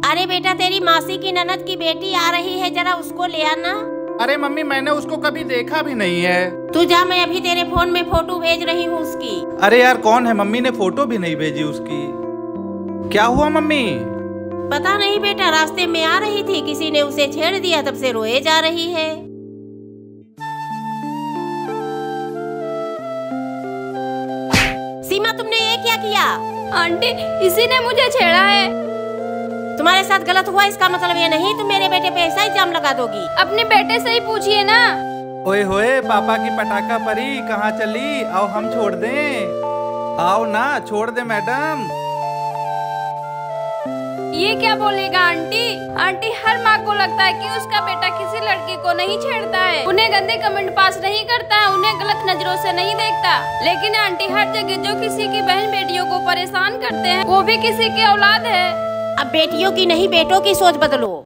अरे बेटा, तेरी मासी की ननद की बेटी आ रही है, जरा उसको ले आना। अरे मम्मी, मैंने उसको कभी देखा भी नहीं है। तू जा, मैं अभी तेरे फोन में फोटो भेज रही हूँ उसकी। अरे यार, कौन है? मम्मी ने फोटो भी नहीं भेजी उसकी। क्या हुआ मम्मी? पता नहीं बेटा, रास्ते में आ रही थी, किसी ने उसे छेड़ दिया, तब से रोए जा रही है। सीमा, तुमने ये क्या किया? आंटी, इसी ने मुझे छेड़ा है। तुम्हारे साथ गलत हुआ, इसका मतलब ये नहीं तुम मेरे बेटे पे ऐसा इल्जाम लगा दोगी। अपने बेटे से ही पूछिए ना। ओए होए, पापा की पटाखा परी कहाँ चली? आओ हम छोड़ दें। आओ ना, छोड़ दे मैडम। ये क्या बोलेगा आंटी? आंटी, हर माँ को लगता है कि उसका बेटा किसी लड़की को नहीं छेड़ता है, उन्हें गंदे कमेंट पास नहीं करता है, उन्हें गलत नजरों से नहीं देखता। लेकिन आंटी, हर जगह जो किसी की बहन बेटियों को परेशान करते हैं, वो भी किसी की औलाद है। अब बेटियों की नहीं, बेटों की सोच बदलो।